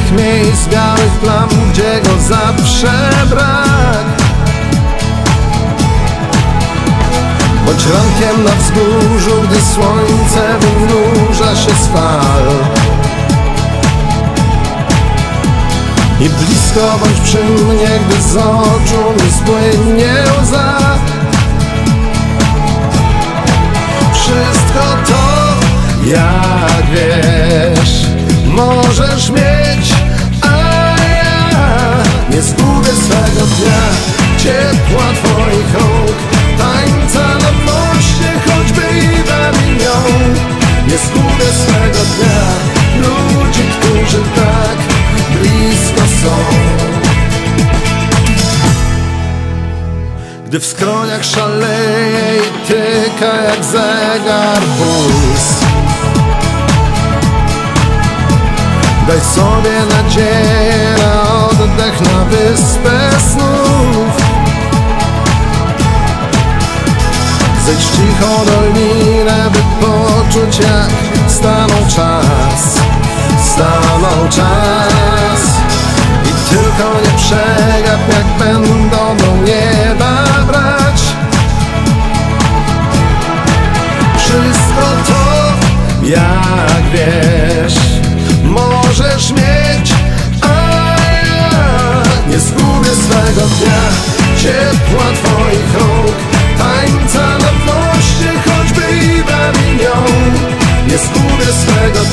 tych miejsc, białych plam, gdzie go zawsze brak. Bądź rankiem na wzgórzu, gdy słońce wynurza się z fal. I blisko bądź przy mnie, gdy z oczu mi spłynie łza. Wszystko to, jak wiesz, możesz mieć, a ja nie zgubię swego dnia, ciepła twoich rąk, tańca na moście, choćby i Babylon. Nie zgubię swego dnia, ludzi, którzy tak blisko są. Gdy w skroniach szaleje i tyka jak zegar puls, daj sobie nadzieję na oddech, na wyspę snów. Zejdź w cichą dolinę, by poczuć, jak stanął czas. Stanął czas. I tylko nie przegap, jak będą do nieba brać. Wszystko to, jak wiesz, możesz mieć, a ja nie zgubię swego dnia, ciepła twoich rąk, tańca na moście, choćby i Babylon. Nie zgubię swego